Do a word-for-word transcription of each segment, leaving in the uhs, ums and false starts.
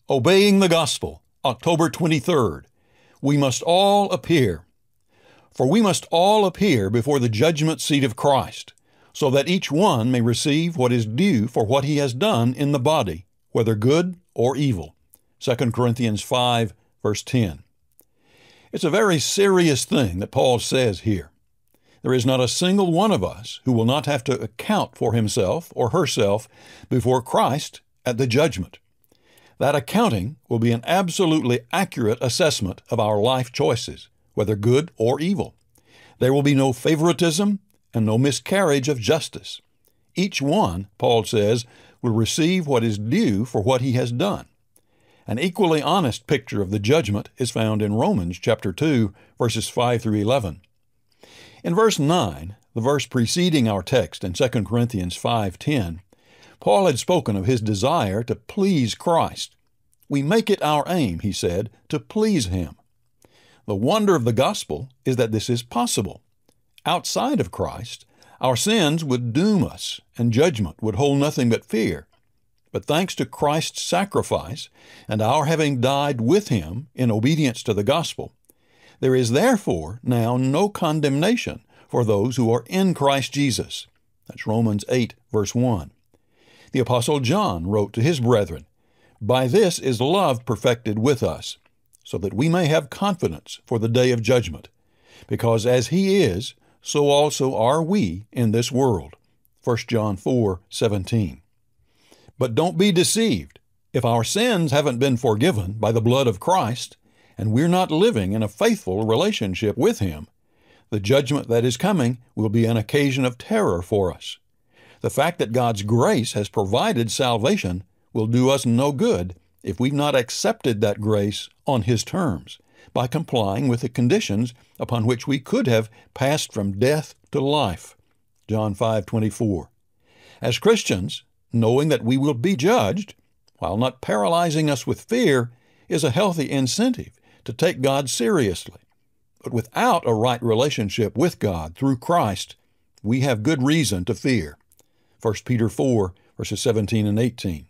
Obeying the Gospel, October twenty-third. We must all appear. For we must all appear before the judgment seat of Christ, so that each one may receive what is due for what he has done in the body, whether good or evil. Second Corinthians five, verse ten. It's a very serious thing that Paul says here. There is not a single one of us who will not have to account for himself or herself before Christ at the judgment. That accounting will be an absolutely accurate assessment of our life choices, whether good or evil. There will be no favoritism and no miscarriage of justice. Each one, Paul says, will receive what is due for what he has done. An equally honest picture of the judgment is found in Romans chapter two, verses five through eleven. In verse nine, the verse preceding our text in Second Corinthians five ten, Paul had spoken of his desire to please Christ. We make it our aim, he said, to please Him. The wonder of the gospel is that this is possible. Outside of Christ, our sins would doom us, and judgment would hold nothing but fear. But thanks to Christ's sacrifice and our having died with Him in obedience to the gospel, there is therefore now no condemnation for those who are in Christ Jesus. That's Romans eight, verse one. The Apostle John wrote to his brethren, "By this is love perfected with us, so that we may have confidence for the day of judgment. Because as He is, so also are we in this world." First John four, seventeen. But don't be deceived. If our sins haven't been forgiven by the blood of Christ, and we're not living in a faithful relationship with Him, the judgment that is coming will be an occasion of terror for us. The fact that God's grace has provided salvation will do us no good if we've not accepted that grace on His terms, by complying with the conditions upon which we could have passed from death to life. John five twenty-four. As Christians, knowing that we will be judged, while not paralyzing us with fear, is a healthy incentive to take God seriously. But without a right relationship with God through Christ, we have good reason to fear. First Peter four, verses seventeen and eighteen.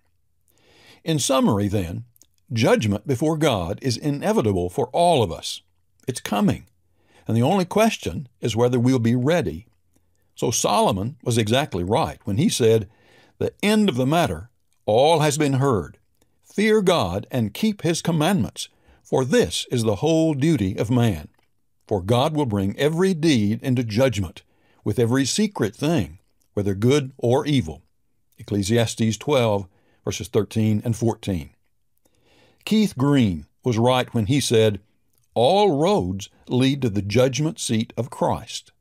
In summary, then, judgment before God is inevitable for all of us. It's coming, and the only question is whether we'll be ready. So Solomon was exactly right when he said, "The end of the matter, all has been heard. Fear God and keep His commandments, for this is the whole duty of man. For God will bring every deed into judgment, with every secret thing, whether good or evil." Ecclesiastes twelve, verses thirteen and fourteen. Keith Green was right when he said, "All roads lead to the judgment seat of Christ."